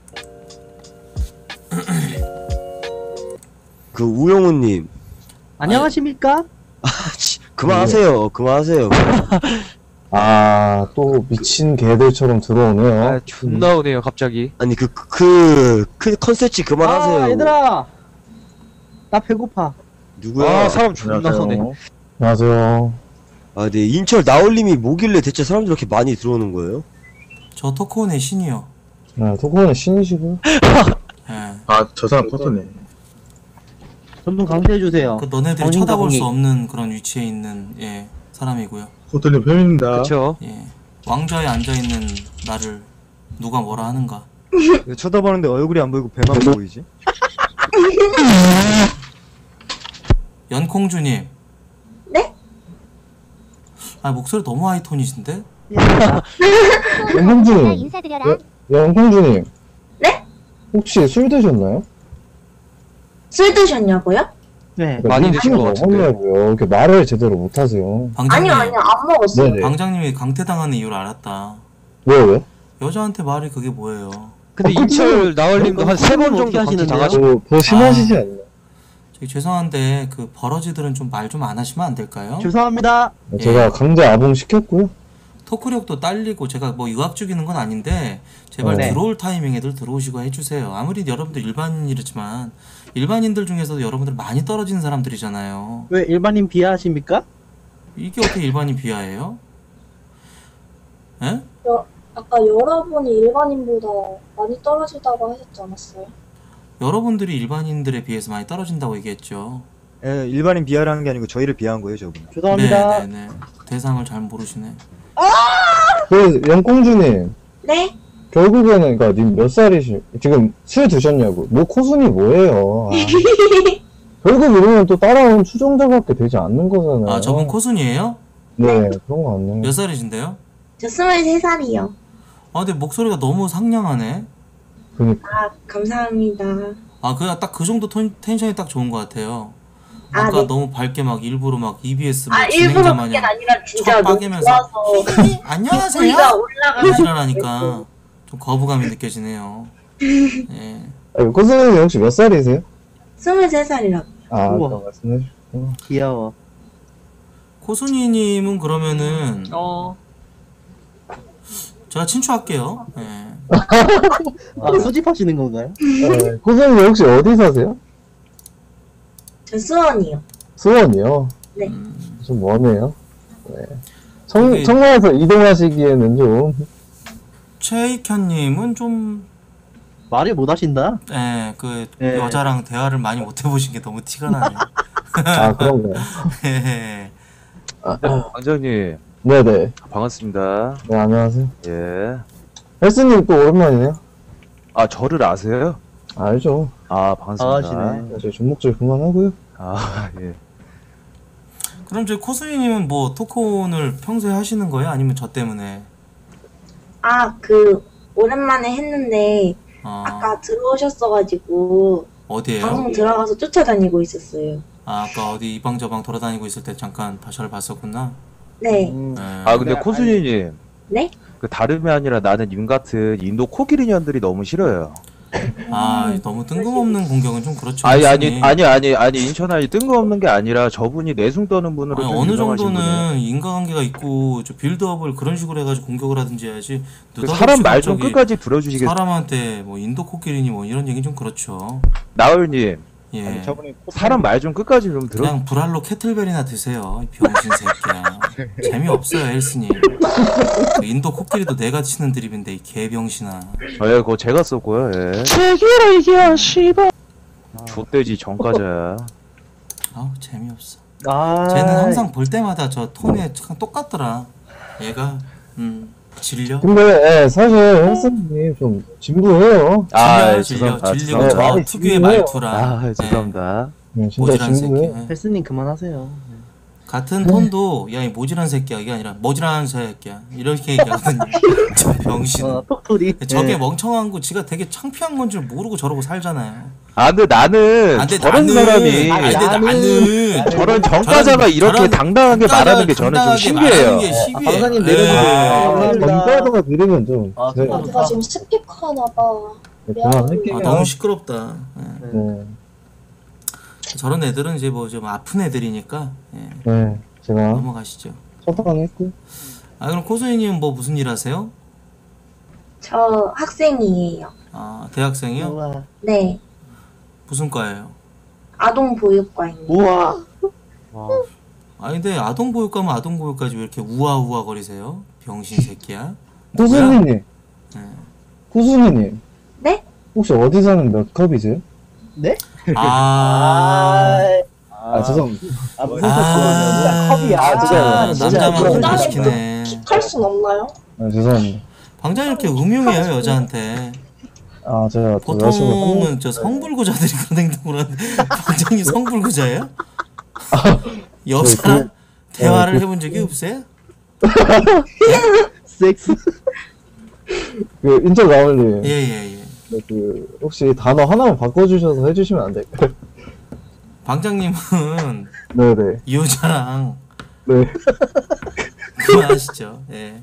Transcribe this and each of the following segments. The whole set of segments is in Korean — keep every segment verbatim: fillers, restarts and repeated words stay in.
그 우영우님 안녕하십니까? 아, 그만하세요. 그만하세요. 아, 또 미친 개들처럼 들어오네요. 아, 존나 오네요, 갑자기. 아니 그 그 그 컨셉지 그만하세요. 아 얘들아 나 배고파. 누구야? 아, 사람 존나 오네. 안녕하세요. 아, 네 인철 나올님이 뭐길래 대체 사람들 이렇게 많이 들어오는 거예요? 저 토크온의 신이요. 네, 토크는 신이시고요. 예. 아, 저 사람 커터네. 좀 더 강조해주세요. 그 너네들이 정인 쳐다볼 가공이. 수 없는 그런 위치에 있는 예 사람이고요. 코트님 팬입니다. 그쵸. 예. 왕좌에 앉아 있는 나를 누가 뭐라 하는가. 쳐다보는데 얼굴이 안 보이고 배만 보이지? 연콩주님. 네? 아 목소리 너무 하이톤이신데? 영콩주님, 인사드려라. 영콩주님. 네? 혹시 술 드셨나요? 술 드셨냐고요? 네. 많이 드신 것 같은데. 먹었냐고요. 이렇게 말을 제대로 못하세요. 방장님. 아니요, 아니요, 안 먹었어요. 네네. 방장님이 강퇴당하는 이유를 알았다. 왜 왜? 여자한테 말이 그게 뭐예요? 근데 어, 인철 나얼님도 한 세 번 어떻게 정도 강퇴 하시는데요? 당하시. 뭐, 더 심하시지 않나요? 저기 죄송한데 그 버러지들은 좀 말 좀 안 하시면 안 될까요? 죄송합니다. 예. 제가 강제 아봉 시켰고요. 토크력도 딸리고 제가 뭐 유학 죽이는 건 아닌데 제발 네. 들어올 타이밍에들 들어오시고 해주세요. 아무리 여러분들 일반인이지만 일반인들 중에서도 여러분들 많이 떨어지는 사람들이잖아요. 왜 일반인 비하하십니까? 이게 어떻게 일반인 비하예요? 에? 아까 여러분이 일반인보다 많이 떨어지다고 하셨지 않았어요? 여러분들이 일반인들에 비해서 많이 떨어진다고 얘기했죠. 예, 일반인 비하라는 게 아니고 저희를 비하한 거예요, 저분. 죄송합니다. 네네네. 대상을 잘 모르시네. 그 영콩주님, 네? 결국에는 그러니까 님 몇 살이시? 지금 술 드셨냐고? 뭐 코순이 뭐예요? 아. 결국 이러면 또 따라온 추종자밖에 되지 않는 거잖아요. 아 저분 코순이에요? 네, 그런 거 같네요. 몇 살이신데요? 저 스물세 살이요. 아 근데 목소리가 너무 상냥하네. 그러니까 아, 감사합니다. 아 그냥 딱 그 정도 텐, 텐션이 딱 좋은 것 같아요. 아, 아까 네. 너무 밝게 막 일부러 막 이비에스 뭐 아, 진행자 일부러 그게 마냥 아니라 진짜 첫 너무 빠개면서 좋아서. 안녕하세요. 우리가 올라가서. 지랄하니까 좀 거부감이 느껴지네요. 예. 아니, 코순이 혹시 몇 살이세요? 스물세 살이라고. 아, 우와. 아까 말씀해 주셨구나. 귀여워. 코순이님은 그러면은 어. 제가 친추할게요. 예. 아, 수집하시는 건가요? 네, 코순이 혹시 어디 사세요? 저 수원이요. 수원이요? 네. 음, 좀 머네요. 네. 청, 그게- 청라에서 이동하시기에는 좀. 최익현님은 좀 말을 못 하신다. 예, 그 예. 여자랑 대화를 많이 못 해보신 게 너무 티가 나네요. 아, 그런가요? 예. 방장님, 네네. 반갑습니다. 네, 안녕하세요. 예. 헬스님 또 오랜만이네요. 아, 저를 아세요? 알죠. 아, 반갑습니다. 아시네. 저희 존목질 그만하고요. 아, 예. 그럼 저희 코순이님은 뭐 토크온을 평소에 하시는 거예요? 아니면 저 때문에? 아, 그, 오랜만에 했는데, 어, 아까 들어오셨어가지고, 어디에요? 방송 들어가서 쫓아다니고 있었어요. 아, 아까 어디 이방저방 돌아다니고 있을 때 잠깐 저를 봤었구나. 네. 음. 예. 아, 근데 네, 코순이님. 네? 그 다름이 아니라 나는 님 같은 인도 코끼리 년들이 너무 싫어요. 아, 너무 뜬금없는 공격은 좀 그렇죠. 아니, 아니, 코순이. 아니, 아니, 아니, 인천아니 뜬금없는 게 아니라 저분이 내숭 떠는 분으로 아니, 좀 어느 유명하신 정도는 인과관계가 있고 저 빌드업을 그런 식으로 해가지고 공격을 하든지 해야지. 그 느닷없이 사람 말 좀 갑자기 끝까지 들어주시겠어요? 사람한테 뭐 인도 코끼리니 뭐 이런 얘기 좀 그렇죠. 나얼님, 예. 사람 말 좀 끝까지 좀 들어. 그냥 브랄로 캐틀벨이나 드세요. 이 병신 새끼야. 재미없어요, 헬스님. 그 인도 코끼리도 내가 치는 드립인데 이 개병신아. 예, 그거 제가 썼고요. 예. 제기라 이게 씨발. 족돼지 전과자야. 아우 재미없어. 아. 쟤는 항상 볼 때마다 저 톤에 참 똑같더라. 얘가 음 질려. 근데, 예, 사실 헬스님 좀 진부해요. 아, 질려 예, 질려 죄송합니다. 질리고 죄송합니다. 저 말이 특유의 질려요. 말투라. 아, 예. 죄송합니다. 네, 진짜 모질한 새끼. 진부해. 예. 헬스님 그만하세요. 같은 톤도 야 이 모질한 새끼야 이게 아니라 모질한 새끼야 이렇게 얘기하거든요. 저 병신. 어, 톡토리. 저게 네. 멍청한 거 지가 되게 창피한 건 줄 모르고 저러고 살잖아요. 아, 근데 나는 안 돼, 저런 나는- 사람이 아니, 근데 나는- 나는 저런 전과자가 저런- 이렇게 저런 당당하게 말하는 게 저는 좀 당당하게 신기해요. 말하는 게 시비해. 방사님 예. 내려주세요. 감사합니다. 전과자가 들으면 좀. 아, 네. 좋다, 내가 좋다. 지금 스피커 하나봐. 그런 아, 느낌이야. 너무 시끄럽다. 예. 네. 저런 애들은 이제 뭐 좀 아픈 애들이니까 예. 네. 제가 넘어가시죠. 처방했고. 아 그럼 코스이님 뭐 무슨 일 하세요? 저 학생이에요. 아 대학생이요? 우와. 네. 무슨 과예요? 아동보육과입니다. 우와. 아 근데 아동보육과면 아동보육까지 왜 이렇게 우아우아 거리세요? 병신 새끼야. 코순이님, 네. 코순이님. 네? 혹시 어디 사는 몇 컵이세요? 아, 아, 죄송합니다. 아, 무슨 아, 컵이야. 아, 진짜. 진짜 진짜. 남자만 진짜. 분리시키네. 할 순 없나요? 아, 죄송합니다. 방장이 이렇게 음흉해요 여자한테. 아, 제가 또 여자친구 보통은 저 성불구자들이 그런 행동을 하는데 방장님 성불구자예요? 여자랑 대화를 그- 해본 적이 없어요? 섹스. 그 인터 나올리. 예예예. 네, 그 혹시 단어 하나만 바꿔주셔서 해주시면 안 될까요? 방장님은 네네. 이 여자랑 네. 그만하시죠. 예.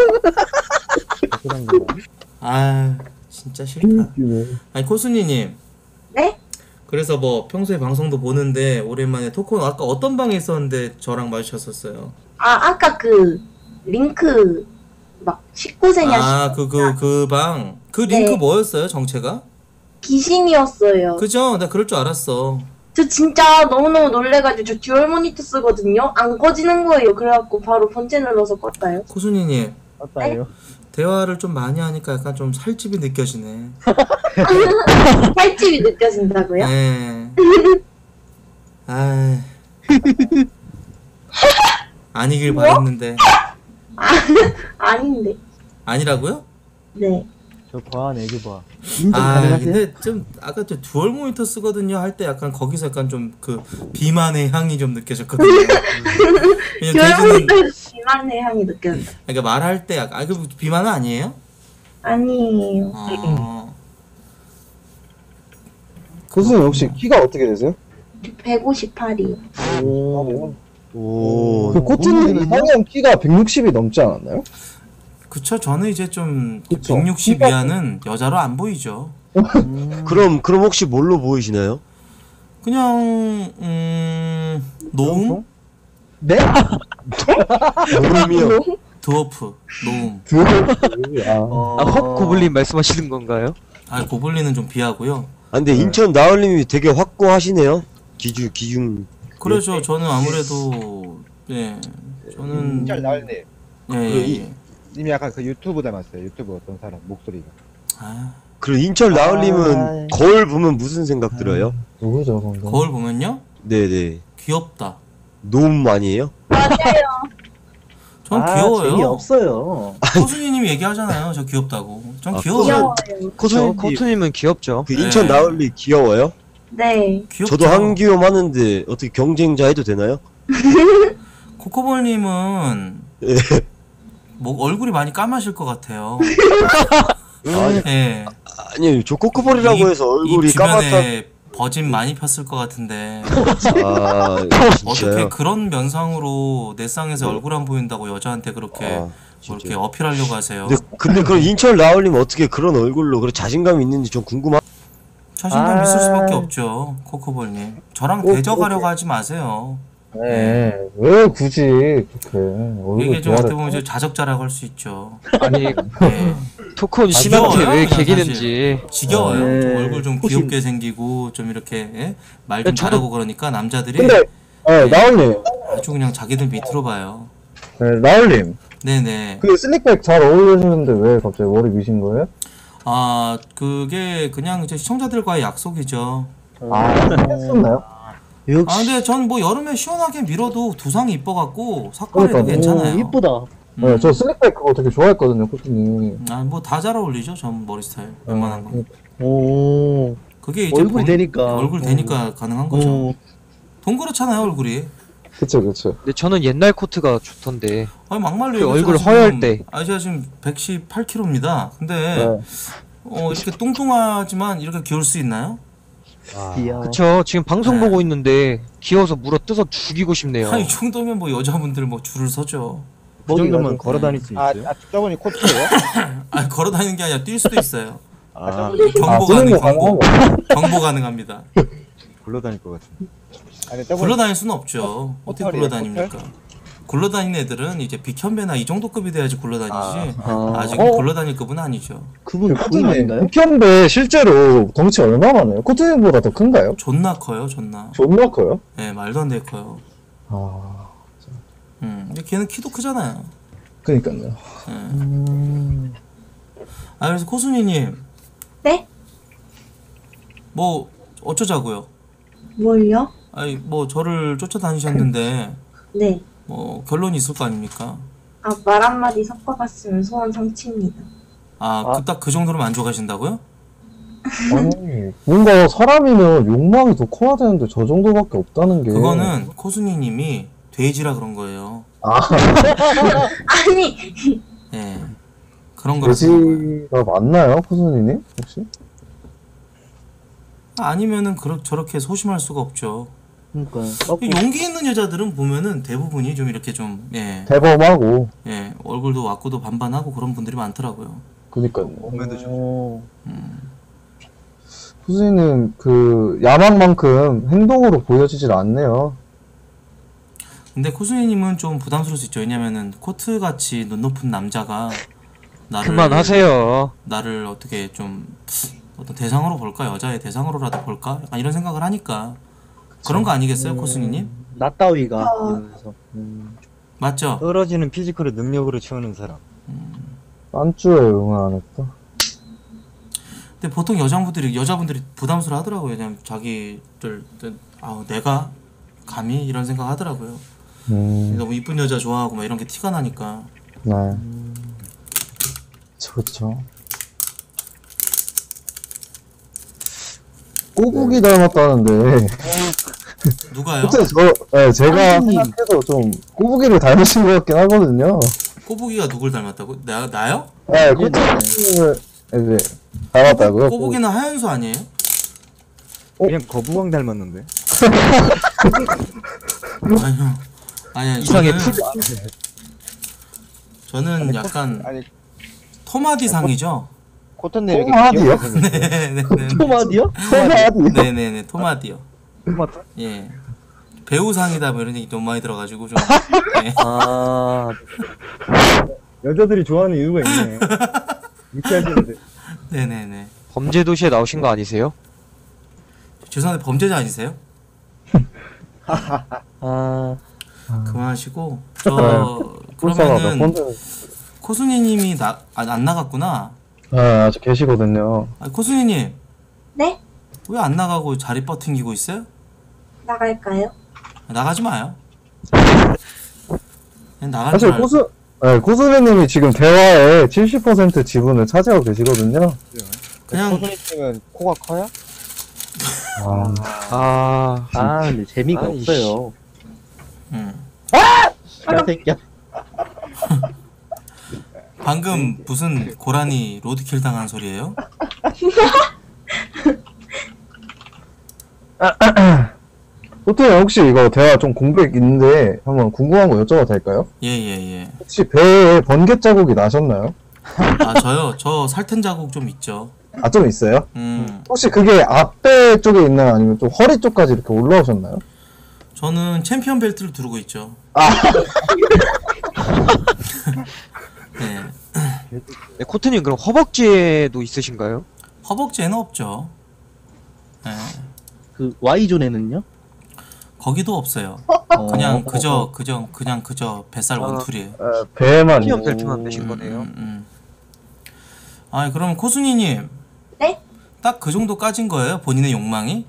아 진짜 싫다. 네. 아니 코순이님. 네? 그래서 뭐 평소에 방송도 보는데 오랜만에 토크 아까 어떤 방에 있었는데 저랑 마주쳤었어요. 아, 아까 그 링크 막 십구 세냐 아 그 그 그 방 그 링크 네. 뭐였어요 정체가? 귀신이었어요. 그죠? 나 그럴 줄 알았어. 저 진짜 너무너무 놀래가지고 저 듀얼 모니터 쓰거든요. 안 꺼지는 거예요. 그래갖고 바로 번째 눌러서 껐다요. 코순이님 맞다요. 대화를 좀 많이 하니까 약간 좀 살집이 느껴지네. 살집이 느껴진다고요? 네. 아 아니길 뭐? 바랬는데 아닌데. 아니라고요? 네. 저 과한 애교 봐. 인정 아 가능하세요? 근데 좀 아까 저 듀얼 모니터 쓰거든요 할 때 약간 거기서 약간 좀 그 비만의 향이 좀 느껴졌거든요. 왜냐면 듀얼 돼지는 모니터 비만의 향이 느껴진다. 그러니까 말할 때 약간 아그 비만은 아니에요? 아니에요. 어. 코순이 혹시 키가 어떻게 되세요? 백오십팔이요. 오. 오. 그 코트님 이상형 키가 백육십이 넘지 않았나요? 그쵸 저는 이제 좀 그쵸. 백육십 이하는 여자로 안 보이죠. 그럼 그럼 혹시 뭘로 보이시나요? 그냥 음 노움 네? 노름이요. 드워프 노움. 아, 어... 아, 헉 고블린 말씀하시는 건가요? 아 고블린은 좀 비하고요. 아 근데 인천 나얼님이 되게 확고하시네요. 기준 기준. 그래서 저는 아무래도 네 저는 인철 나을님 예, 예, 예. 님이 약간 그 유튜브 닮았어요. 유튜브 어떤 사람 목소리가. 아, 그리고 인천 나얼님은 아. 거울 보면 무슨 생각 들어요? 누구죠, 방금? 거울 보면요 네네. 귀엽다. 노움 아니에요? 전 아, 귀여워요. 재미없어요. 코순이님 얘기하잖아요. 저 귀엽다고. 전 아, 귀여워요. 귀여워요. 저 코순이 코트님은 귀엽죠. 그 인천 네. 나얼리 귀여워요? 네. 귀엽죠. 저도 한귀염 하는데 어떻게 경쟁자 해도 되나요? 코코볼님은 예. 뭐 얼굴이 많이 까마실 것 같아요. 아니, 예. 아니 저 코코볼이라고 이- 해서 얼굴이 이 까맣다. 주변에 버짐 많이 폈을 것 같은데 아 어떻게 진짜요? 그런 면상으로 내 쌍에서 얼굴 안 보인다고 여자한테 그렇게 아, 뭐 이렇게 진짜요? 어필하려고 하세요. 근데, 근데 그럼 인천 나얼님 어떻게 그런 얼굴로 그런 자신감이 있는지 좀 궁금하. 자신감 아. 있을 수밖에 없죠, 코코볼님. 저랑 오, 대적하려고 하지 마세요. 네, 왜 굳이 그렇게 얼굴 이게 좀 어떻게 비하를- 보면 좀 자적자라고 할 수 있죠. 아니 예. 토크온 신한테 귀여워요, 왜 그냥 개기는지. 지겨워요. 네. 좀 얼굴 좀 혹시- 귀엽게 생기고 좀 이렇게 예? 말 좀 저도- 잘하고 그러니까 남자들이 근데, 네, 나얼님, 아주 그냥 자기들 밑으로 봐요. 네, 나얼님, 네네. 그 슬릭백 잘 어울리시는데 왜 갑자기 머리 미신 거예요? 아 그게 그냥 이제 시청자들과의 약속이죠. 아, 했었나요? 아 근데 전 뭐 여름에 시원하게 밀어도 두상이 이뻐갖고 삭발해도 그러니까, 괜찮아요. 오, 이쁘다. 네, 저 슬릭백 그거 되게 좋아했거든요, 코트님. 아뭐 다 잘 어울리죠. 전 머리 스타일 웬만한 거. 오. 그게 이제 얼굴이 본- 되니까. 얼굴 되니까 가능한 거죠. 오. 돈 그렇잖아요 얼굴이. 그쵸, 그쵸. 근데 저는 옛날 코트가 좋던데. 아니 막말로 그 얘기해서 얼굴 지금- 허열 때. 아 제가 지금 백십팔 킬로그램입니다. 근데 네. 어 이렇게 뚱뚱하지만 이렇게 귀여울 수 있나요? 귀여워. 그쵸. 지금 방송 네. 보고 있는데 귀여워서 물어 뜯어 죽이고 싶네요. 아니 이 정도면 뭐 여자분들 뭐 줄을 서죠. 그 정도면 걸어 다닐 수 아, 있어요. 아 저분이 코트예요? 아 걸어 다니는 게 아니라 뛸 수도 있어요. 아, 경보 아, 가능, 쓰는 거 경보. 가능하고. 경보 가능합니다. 굴러다닐 것 같은데. 아니, 저번 굴러다닐 수는 없죠. 어떻게 호텔이에요, 굴러다닙니까? 굴러다니는 애들은 이제 빅현배나 이 정도 급이 돼야지 굴러다니지. 아, 아직 어? 굴러다닐 급은 아니죠. 그분 부인 코트님, 아닌가요? 흑현배 실제로 덩치 얼마나 나요? 코트님보다 더 큰가요? 존나 커요, 존나. 존나 커요? 예, 말도 안 되게 커요. 아, 음, 근데 걔는 키도 크잖아요. 그니까요. 예. 음, 아, 그래서 코순이님. 네? 뭐, 어쩌자고요? 뭘요? 아니, 뭐, 저를 쫓아다니셨는데, 네. 뭐, 결론이 있을 거 아닙니까? 아, 말 한마디 섞어봤으면 소원 성취입니다. 아, 아. 그 딱 그 정도로 만족하신다고요? 아니, 뭔가 사람이면 욕망이 더 커야 되는데 저 정도밖에 없다는 게. 그거는 코순이님이 돼지라 그런 거예요. 아, 아니, 예. 그런 거라서 그런 거예요. 돼지가 맞나요? 코순이님? 혹시? 아니면은 그렇 저렇게 소심할 수가 없죠. 그러니까 이 용기 있는 여자들은 보면은 대부분이 좀 이렇게 좀 예, 대범하고. 예, 얼굴도 와꾸도 반반하고 그런 분들이 많더라고요. 그니까요. 몸매도 좋고. 어, 음. 코순이는 그 야망만큼 행동으로 보여지질 않네요. 근데 코순이님은 좀 부담스러울 수 있죠. 왜냐면은 코트 같이 눈 높은 남자가 나를 그만하세요. 나를 어떻게 좀 어떤 대상으로 볼까, 여자의 대상으로라도 볼까, 약간 이런 생각을 하니까 그런 거 아니겠어요, 코순이님? 나 따위가 어. 이러면서. 음. 맞죠? 떨어지는 피지컬을 능력으로 채우는 사람. 딴주에 응원 안 했다. 근데 보통 여자분들이 여자분들이 부담스러워 하더라고요. 왜냐면 자기들 아 내가 감히 이런 생각 하더라고요. 음, 너무 이쁜 여자 좋아하고 막 이런 게 티가 나니까. 네. 그렇죠. 꼬부기 닮았다는데. 누가요? 그때 저, 네, 제가 선생님. 생각해도 좀 꼬부기를 닮으신 것 같긴 하거든요. 꼬부기가 누굴 닮았다고? 나 나요? 네, 꼬부기를 이제 닮았다고요? 꼬부기는 하연수 아니에요? 그냥 거부광 닮았는데. 아니요. 아니요. 이상해, 저는, 풀- 저는 약간 아니, 토마디상이죠. 코트님 이렇게 토마디요? 귀엽게 생겼어요. 네네네. 토마디요? 토마디. 네네네. 토마디요. 토마토? 예. 배우상이다 뭐 이런 얘기 너무 많이 들어가지고 좀. 예. 아, 여자들이 좋아하는 이유가 있네. 유쾌하시는데. 네네네. 범죄도시에 나오신 거 아니세요? 죄송한데 범죄자 아니세요? 아, 그만하시고 저 꿀사가 몇 그러면은 번째. 코순이님이 나 안 나갔구나. 네, 아직 계시거든요. 아, 코순이님 네? 왜 안 나가고 자리 뻗팅기고 있어요? 나갈까요? 나가지 마요. 그냥 나가지 사실 말고. 코스, 네, 코스메님이 지금 대화의 칠십 퍼센트 지분을 차지하고 계시거든요. 그냥 코트님은 코가 커요? 아, 아, 아, 근데 재미가 아이씨. 없어요. 음. 개새끼야. 방금 무슨 고라니 로드킬 당한 소리예요? 호텔 혹시 이거 대화 좀 공백 있는데 한번 궁금한 거 여쭤봐도 될까요? 예예예. 혹시 배에 번개 자국이 나셨나요? 아 저요 저 살텐 자국 좀 있죠. 아, 좀 있어요? 음 혹시 그게 앞배 쪽에 있나요? 아니면 좀 허리 쪽까지 이렇게 올라오셨나요? 저는 챔피언 벨트를 두르고 있죠. 네. 네, 코트님 그럼 허벅지에도 있으신가요? 허벅지에는 없죠. 네. 그 Y존에는요? 거기도 없어요. 어, 그냥 어, 그저 어. 그저 그냥 그저 뱃살 아. 원툴이에요. 어, 배에만 피엄 있는. 벨트만 매신 거네요. 음, 음. 아 그러면 코순이님. 네? 딱 그 정도 까진 거예요? 본인의 욕망이?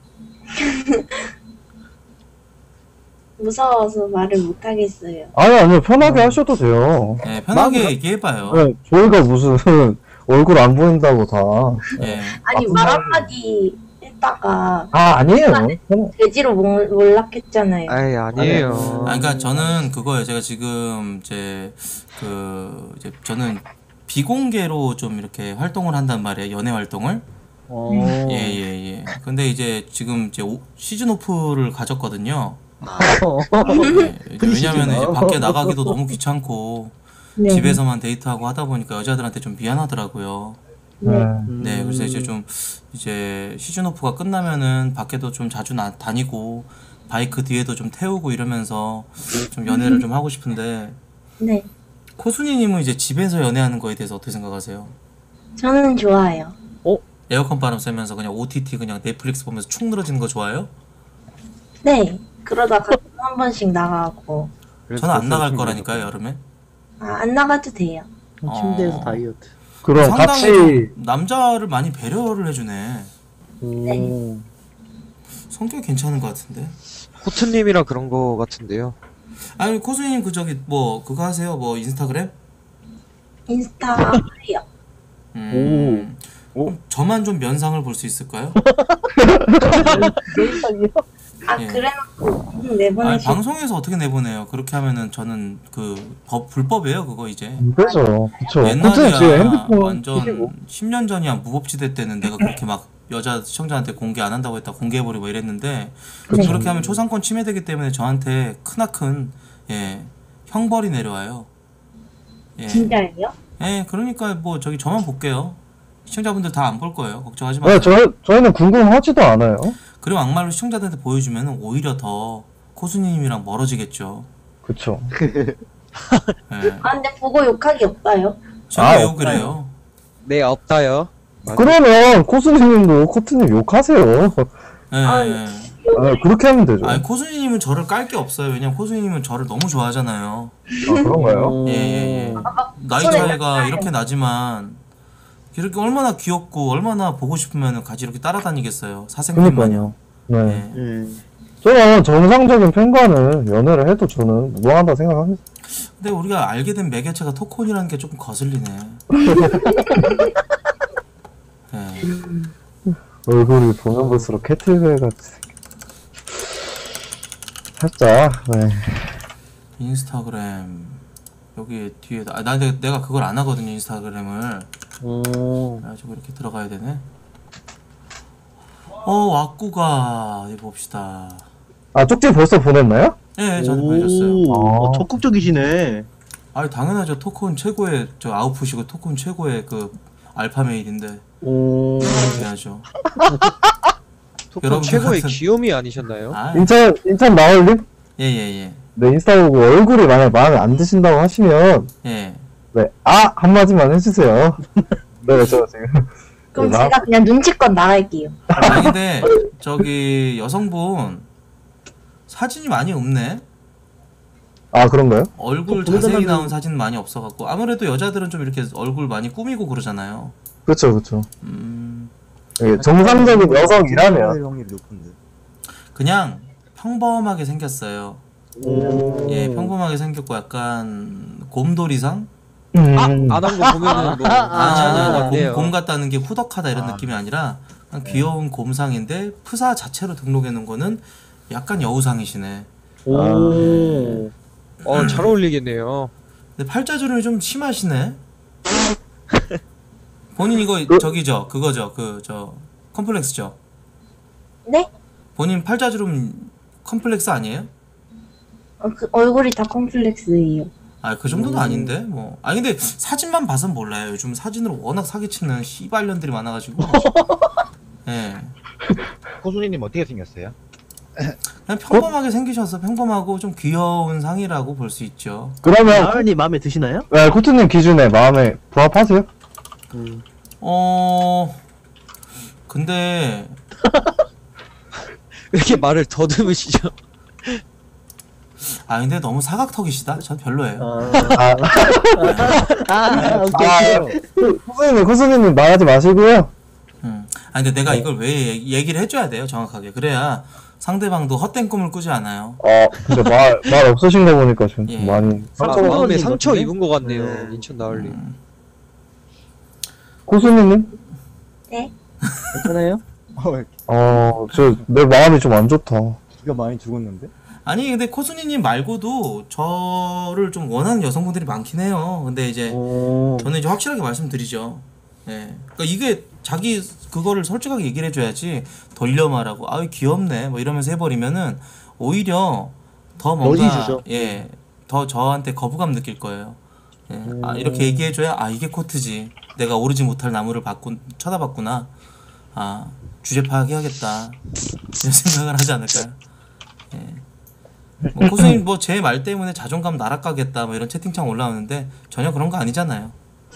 무서워서 말을 못하겠어요. 아니, 아니요. 편하게 하셔도 돼요. 네, 편하게 나- 얘기해봐요. 네, 저희가 무슨 얼굴 안 보인다고 다. 예. 아니, 말 한마디 했다가 아, 아니에요. 편- 돼지로 몰- 몰락했잖아요. 아이, 아니에요. 아, 그러니까 저는 그거예요. 제가 지금 이제 그 이제 저는 비공개로 좀 이렇게 활동을 한단 말이에요. 연애 활동을. 어. 예, 예, 예. 근데 이제 지금 이제 오- 시즌 오프를 가졌거든요. 예, 이제 왜냐면 이제 밖에 나가기도 너무 귀찮고 네. 집에서만 데이트하고 하다 보니까 여자들한테 좀 미안하더라고요. 네. 음. 네, 그래서 이제 좀 이제 시즌 오프가 끝나면은 밖에도 좀 자주 나, 다니고 바이크 뒤에도 좀 태우고 이러면서 좀 연애를 좀 하고 싶은데 네. 코순이님은 이제 집에서 연애하는 거에 대해서 어떻게 생각하세요? 저는 좋아요. 에어컨 바람 쐬면서 그냥 오티티 그냥 넷플릭스 보면서 축 늘어지는 거 좋아해요? 네. 그러다 가끔 한 번씩 나가고. 저는 안 나갈 거라니까요, 여름에. 아, 안 나가도 돼요. 침대에서 어. 다이어트. 그럼 상당히 같이 좀 남자를 많이 배려를 해주네. 오. 성격이 괜찮은 것 같은데. 코트님이랑 그런 거 같은데요. 아니 코순이님 그 저기 뭐 그거 하세요? 뭐 인스타그램? 인스타 해요. 음. 그럼 저만 좀 면상을 볼 수 있을까요? 아, 예. 그래놓고 아니 내보내시 방송에서 어떻게 내보내요? 그렇게 하면은 저는 그 법 불법이에요 그거 이제. 그죠. 그쵸. 코트는 옛날이야 지금 핸드폰 완전 켜시고. 십 년 전이야 무법지대 때는 내가 그렇게 막 여자 시청자한테 공개 안 한다고 했다 공개해버리고 이랬는데 그쵸. 그렇게 하면 초상권 침해되기 때문에 저한테 크나큰 예 형벌이 내려와요. 예. 진짜예요? 예, 그러니까 뭐 저기 저만 볼게요. 시청자분들 다 안 볼 거예요. 걱정하지 마세요. 네, 저, 저희는 궁금하지도 않아요. 그리고 악말로 시청자들한테 보여주면 오히려 더 코순이님이랑 멀어지겠죠. 그쵸. 예. 아, 근데 보고 욕하기 없어요. 제가 아, 왜 없어요. 그래요? 네, 없다요. 그러면 코스님도 코트님 욕하세요. 예. 아, 예. 아, 그렇게 하면 되죠. 아니 코순이님은 저를 깔 게 없어요. 왜냐면 코순이님은 저를 너무 좋아하잖아요. 아, 그런가요? 예, 예, 예. 나이 차이가 이렇게 나지만 이렇게 얼마나 귀엽고 얼마나 보고 싶으면 같이 이렇게 따라다니겠어요. 사생팬만요. 그러니까요. 네. 예. 음. 저는 정상적인 팬과는 연애를 해도 저는 무방하다 생각합니다. 근데 우리가 알게 된 매개체가 토콘이라는 게 조금 거슬리네. 예. 얼굴이 보면 볼수록 캐틀벨 같이 살짝. 네. 인스타그램 여기 뒤에다 아, 나 내가, 내가 그걸 안 하거든요 인스타그램을. 오. 그래가지고 이렇게 들어가야 되네. 어 왁구가 이거 봅시다. 아, 쪽지 벌써 보냈나요? 예, 저한테 보내줬어요. 어, 적극적이시네. 아 당연하죠. 토콘 최고의 저 아웃풋이고 토콘 최고의 그 알파 메일인데 오. 해야죠. 토큰 여러분들 최고의 같은- 귀요미 아니셨나요? 아, 인천, 인천 나올님? 예예예. 네, 인스타 보고 얼굴이 만약 마음에 안 드신다고 하시면, 예. 네, 아! 한마디만 해주세요. 네, 저 지금. 그럼 나- 제가 그냥 눈치껏 나갈게요. 아 근데 저기 여성분 사진이 많이 없네. 아, 그런가요? 얼굴 또 자세히 보내달라는- 나온 사진 많이 없어갖고 아무래도 여자들은 좀 이렇게 얼굴 많이 꾸미고 그러잖아요. 그쵸, 그쵸. 음 예, 정상적인 여성이라면. 확률이 높은데. 그냥 평범하게 생겼어요. 오. 예, 평범하게 생겼고 약간 곰돌이상? 음. 아, 안 한 거 보면은 뭐 아, 괜찮은 것 곰, 같네요. 곰 같다는 게 후덕하다 이런 아. 느낌이 아니라 그냥 귀여운 곰상인데 프사 자체로 등록해 놓은 거는 약간 여우상이시네. 오. 어, 잘 어울리겠네요. 근데 팔자주름이 좀 심하시네. 본인 이거 그- 저기죠, 그거죠, 그 저 컴플렉스죠. 네? 본인 팔자주름 컴플렉스 아니에요? 어, 그 얼굴이 다 컴플렉스예요. 아, 그 정도는 아닌데 뭐. 아 근데 사진만 봐선 몰라요. 요즘 사진으로 워낙 사기치는 씨발년들이 많아가지고. 예. 코순이님 어떻게 생겼어요? 그냥 평범하게 생기셔서 평범하고 좀 귀여운 상이라고 볼 수 있죠. 그러면, 나을님 마음에 드시나요? 네, 코트님 기준에 마음에 부합하세요? 음. 어. 근데 왜 이렇게 말을 더듬으시죠? 아 근데 너무 사각턱이시다. 전 별로예요. 아. 아, 아, 오케이. 아, 코스님, 코스님 말하지 마시고요. 음. 아 근데 내가 이걸 왜 얘기- 얘기를 해줘야 돼요 정확하게. 그래야 상대방도 헛된 꿈을 꾸지 않아요. 어, 근데 말, 말 없으신 거 보니까 지금 예. 많이. 아, 상처가 마음에 떨어진 상처 것 같은데? 입은 것 같네요. 네. 인천 나을님. 음. 코스님? 괜찮아요? 어, 어, 저, 내 마음이 좀 안 좋다. 기가 많이 죽었는데? 아니 근데 코순이님 말고도 저를 좀 원하는 여성분들이 많긴 해요. 근데 이제 오. 저는 이제 확실하게 말씀드리죠. 예. 그러니까 이게 자기 그거를 솔직하게 얘기를 해줘야지 돌려 말하고 아유 귀엽네 뭐 이러면서 해버리면은 오히려 더 뭔가 러지주죠. 예, 더 저한테 거부감 느낄 거예요. 예. 아 이렇게 얘기해줘야 아 이게 코트지. 내가 오르지 못할 나무를 봤군, 쳐다봤구나. 아, 주제 파악해야겠다. 이런 생각을 하지 않을까요? 예. 뭐 코스님 뭐 제 말 때문에 자존감 날아가겠다 뭐 이런 채팅창 올라오는데 전혀 그런 거 아니잖아요.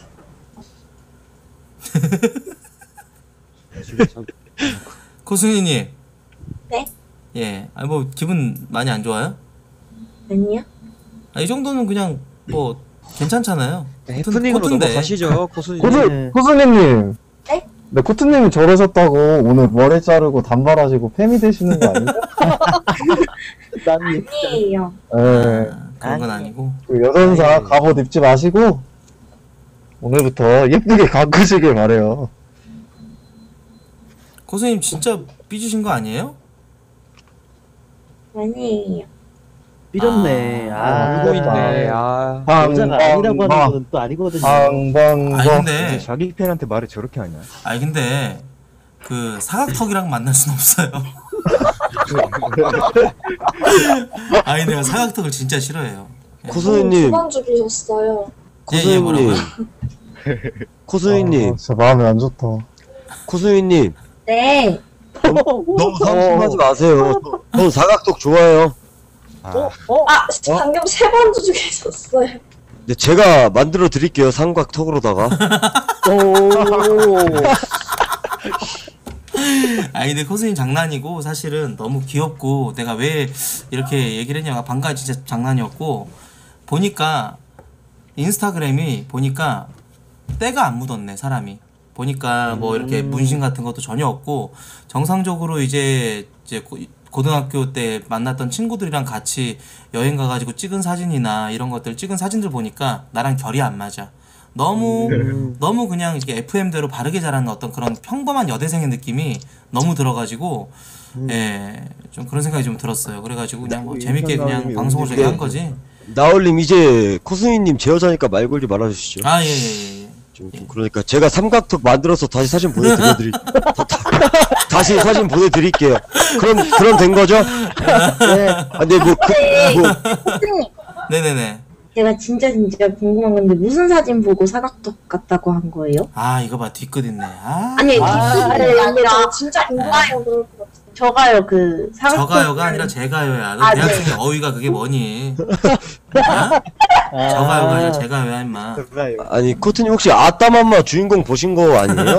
코스니님. 네? 예. 아니 뭐 기분 많이 안 좋아요? 아니요. 아, 이 정도는 그냥 뭐 괜찮잖아요. 해프닝으로 코트인데. 넘어가시죠, 코스님. 코스, 네. 코스님님. 네? 네, 코트님이 저러셨다고 오늘 머리 자르고 단발하시고 팸이 되시는 거 아니에요? 아니에요. 네. 아, 그런 건 아니고. 그 여전사 갑옷 입지 마시고 오늘부터 예쁘게 가꾸시길 바래요. 코스님 진짜 삐지신 거 아니에요? 아니에요. 삐졌네. 아, 아, 알고 있네. 아, 여자가 아니라고 하는 건 또 아니거든요. 방방방. 아니 근데 자기 팬한테 말을 저렇게 하냐? 아니 근데 그 사각턱이랑 만날 순 없어요. 아니 내가 사각턱을 진짜 싫어해요. 코스님, 두번 죽이셨어요. 예예 뭐라고요? 코스님, 아, 진짜 마음이 안 좋다. 코스님, 네. 너무 상심하지 마세요. 저 사각턱 좋아해요. 아, 아, 방금 세 번 죽이셨어요. 네, 제가 만들어 드릴게요. 삼각턱으로다가. 아니 근데 코스님 장난이고 사실은 너무 귀엽고 내가 왜 이렇게 얘기를 했냐가 방금 진짜 장난이었고 보니까 인스타그램이 보니까 때가 안 묻었네 사람이. 보니까 뭐 이렇게 문신 같은 것도 전혀 없고 정상적으로 이제 이제 고, 고등학교 때 만났던 친구들이랑 같이 여행 가가지고 찍은 사진이나 이런 것들 찍은 사진들 보니까 나랑 결이 안 맞아. 너무 너무 그냥 이게 에프엠대로 바르게 자라는 어떤 그런 평범한 여대생의 느낌이 너무 들어가지고 예, 좀 그런 생각이 좀 들었어요. 그래가지고 그냥 뭐 재밌게 그냥 방송을 저기 한 거지. 나얼님 이제 코스님 제 여자니까 말 걸지 말아주시죠. 아 예 예, 예. 좀, 좀 그러니까 제가 삼각턱 만들어서 다시 사진 보내드려드릴 다시 사진 보내드릴게요. 그럼 그럼 된 거죠? 네. 아, 근데 뭐, 그, 뭐 코스님, 네네네. 제가 진짜 진짜 궁금한 건데 무슨 사진 보고 사각턱 같다고 한 거예요? 아 이거 봐 뒤끝 있네. 아 아니, 아, 뒷끝이 아니라 진짜 궁금해요. 저가요 그 사각턱. 저가요가 아니라 제가요야. 너 아, 대학생의 어휘가 그게 뭐니? 어? 저가요가 아니라 제가요야 임마. 아니 코트님 혹시 아따맘마 주인공 보신 거 아니에요?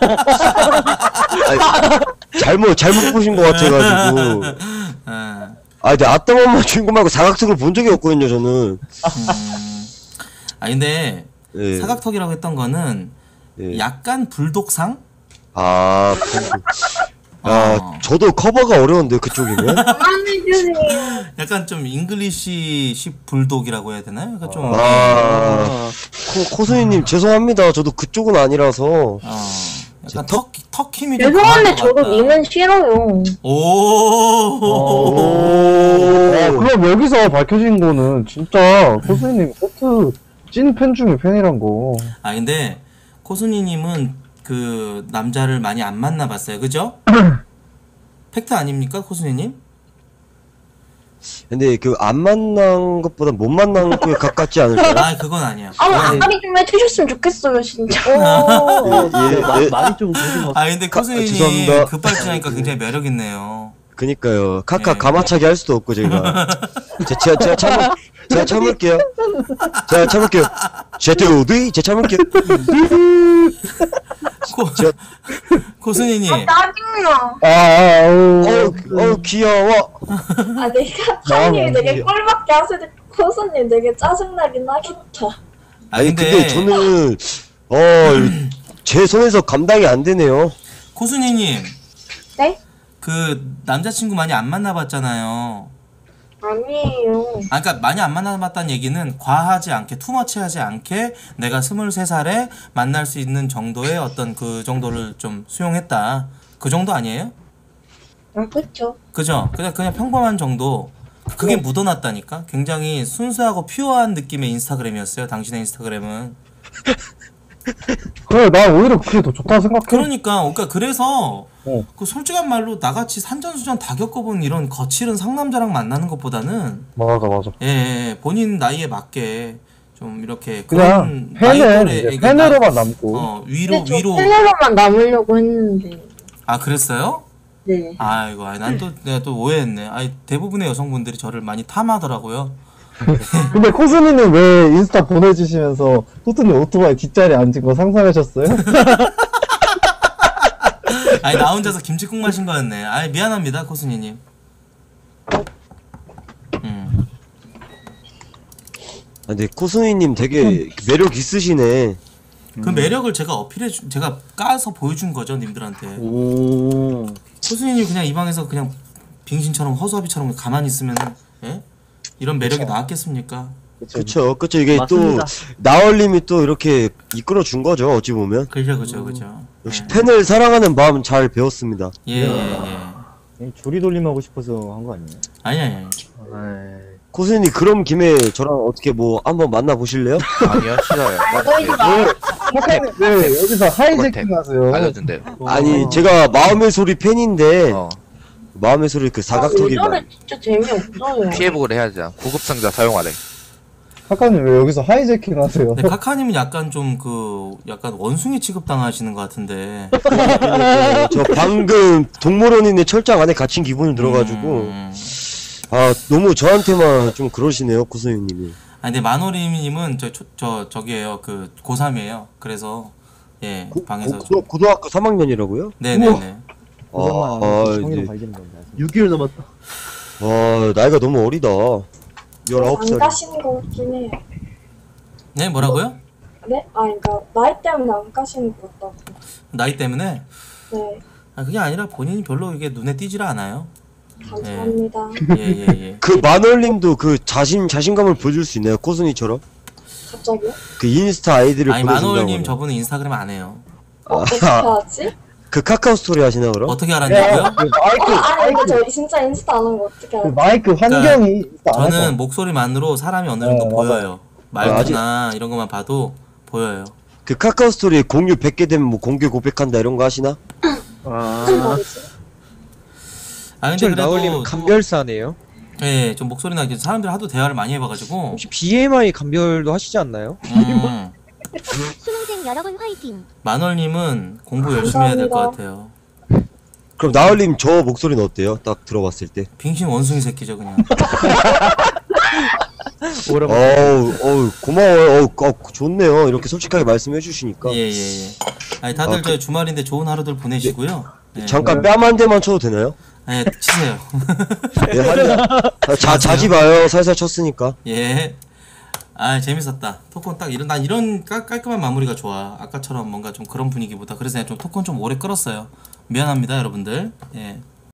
아니, 잘못 잘못 보신 거 같아가지고. 아, 아 근데 아따맘마 주인공 말고 사각턱을 본 적이 없거든요 저는. 음. 아 근데 예. 사각턱이라고 했던 거는 예. 약간 불독상? 아, 아 어. 저도 커버가 어려운데 그쪽이면. 그만해주세요. 약간 좀 잉글리시식 불독이라고 해야 되나요? 약간 좀 아, 코, 코스이님 죄송합니다. 저도 그쪽은 아니라서. 어, 약간 턱, 턱 힘이 좀 죄송한데 강한 것 저도 같다. 님은 싫어요. 오. 어, 그럼 여기서 밝혀진 거는 진짜 코스님 코트 찐 팬 중에 팬이란 거. 아 근데 코순이님은 그 남자를 많이 안 만나봤어요, 그죠? 팩트 아닙니까, 코순이님? 근데 그 안 만난 것보다 못 만난 거에 가깝지 않을까요? 아 그건 아니야. 아무 그건- 앞머리 좀 해주셨으면 좋겠어요, 진짜. 어, 예, 예, 마, 예. 말이 좀 그러신 것 아 근데 코순이님 죄송합니다. 급발진하니까 굉장히 매력 있네요. 그니까요. 카카 예. 가마차기 할 수도 없고 제가. 제, 제가 제가 참을 제가 참을게요. 제가 참을게요. 제가 어디? 제가 참을게요. 코 저- 코순이님. 아, 짜증나. 아, 아, 아우. 어우 어우 귀여워. 아, 내가 마음이 타님이 안 되게 들려. 꼴밖에 하세요. 코스님 되게 짜증나긴 하겠다. 아니 아니 근데, 근데 저는 어 제 손에서 감당이 안 되네요. 코순이님 네? 그 남자친구 많이 안 만나봤잖아요. 아니에요. 아, 그러니까 많이 안 만나봤다는 얘기는 과하지 않게 투머치하지 않게 내가 스물세 살에 만날 수 있는 정도의 어떤 그 정도를 좀 수용했다. 그 정도 아니에요? 아, 그쵸. 그죠? 그냥 그냥 평범한 정도. 그게 묻어났다니까. 굉장히 순수하고 퓨어한 느낌의 인스타그램이었어요. 당신의 인스타그램은. 그래, 난 오히려 그게 더 좋다고 생각해. 그러니까, 그러니까 그래서 어. 그 솔직한 말로 나같이 산전수전 다 겪어본 이런 거칠은 상남자랑 만나는 것보다는 맞아, 맞아. 예, 예, 본인 나이에 맞게 좀 이렇게 그냥 그런 팬은 아이돌의 이제 이게 팬으로만 남고. 어 위로 근데 저 위로 팬으로만 남으려고 했는데. 아 그랬어요? 네. 아이고 난 또 내가 또 오해했네. 아니 대부분의 여성분들이 저를 많이 탐하더라고요. 근데 코순이는 왜 인스타 보내주시면서 토트님 오토바이 뒷자리에 앉은 거 상상하셨어요? 아니 나 혼자서 김치국 마신 거였네. 아이 미안합니다 코순이님. 음. 아, 근데 코순이님 되게 매력 있으시네. 그 매력을 제가 어필해 주, 제가 까서 보여준 거죠 님들한테. 오. 코순이님 그냥 이 방에서 그냥 빙신처럼 허수아비처럼 가만히 있으면 예? 이런 매력이 나왔겠습니까? 그쵸, 그쵸. 이게 맞습니다. 또, 나얼님이 또 이렇게 이끌어 준 거죠, 어찌 보면. 그죠 그죠 그죠. 역시 팬을 사랑하는 마음 잘 배웠습니다. 예예 예. 예. 조리 돌림하고 싶어서 한 거 아니에요? 아니 아니. 아니. 코순이 그럼 김에 저랑 어떻게 뭐 한번 만나보실래요? 아니요 싫어요. 보이지 마. 왜 여기서 하이제킹 하세요? 알려준대요. 아니, 제가 마음의 소리 팬인데, 어. 마음의 소리 그 아, 사각턱이 요즘은 진짜 재미없어요. 피해보기를 해야지. 구급 상자 사용하래. 카카님 왜 여기서 하이제킹 하세요? 근데 카카님은 약간 좀 그 약간 원숭이 취급 당하시는 것 같은데. 저 방금 동물원인의 철장 안에 갇힌 기분이 들어가지고, 음. 아, 너무 저한테만 좀 그러시네요, 코순이님이. 아 근데 마노리님은 저, 저, 저 저기에요 그 고삼이에요. 그래서 예 고, 방에서 고, 좀. 고등- 고등학교 삼 학년이라고요? 네네네. 아, 아, 성희롱 이제, 발견된 건데. 육 개월 남았다. 아, 나이가 너무 어리다. 열아홉 안 살. 까시는 것 같긴 해요. 네 뭐라고요? 네? 아, 그러니까 나이 때문에 안 까시는 것 같다고. 나이 때문에? 네, 아 그게 아니라 본인이 별로 이게 눈에 띄질 않아요. 감사합니다. 예예 예. 그 만월님도 그 자신, 자신감을 보여줄 수 있나요? 코순이처럼? 갑자기요? 그 인스타 아이디를 아니 보내준다고. 마노님 저분은 인스타그램 안 해요. 어, 어떻게 하지? 그 카카오 스토리 하시나 그럼? 어떻게 알았냐고요? 그 어, 마이크, 아니, 근데 저 진짜 인스타 안 하는 거 어떻게 그 알지? 마이크 환경이 인스타 안 해서. 저는 목소리만으로 사람이 어느 정도 어, 보여요. 맞아요. 말투나 이런 것만 봐도 보여요. 그 카카오 스토리에 공유 백 개 되면 뭐 공개 고백한다 이런 거 하시나? 무슨 말이지? 아 근데 나올리면 그래도 감별사네요. 예, 좀 목소리나 이렇게 사람들 하도 대화를 많이 해봐가지고. 혹시 비엠아이 감별도 하시지 않나요? 음, 수능생 여러분 화이팅! 만월님은 공부 열심히 해야 될 것 감사합니다. 같아요. 그럼 나얼님 저 목소리는 어때요? 딱 들어봤을 때. 빙신 원숭이 새끼죠 그냥. 어우, 어우, 고마워요. 어우, 어, 좋네요. 이렇게 솔직하게 말씀해 주시니까. 예예예. 예, 예. 아니 다들 아, 저 주말인데 좋은 하루들 보내시고요. 예. 잠깐 뺨 한 대만 쳐도 되나요? 예, 치세요. 네, 한 대. 자, 자지 마요. 살살 쳤으니까. 예. 아 재밌었다. 토콘 딱 이런 난 이런 깔, 깔끔한 마무리가 좋아. 아까처럼 뭔가 좀 그런 분위기보다 그래서 내가 좀 토콘 좀 오래 끌었어요. 미안합니다 여러분들. 예.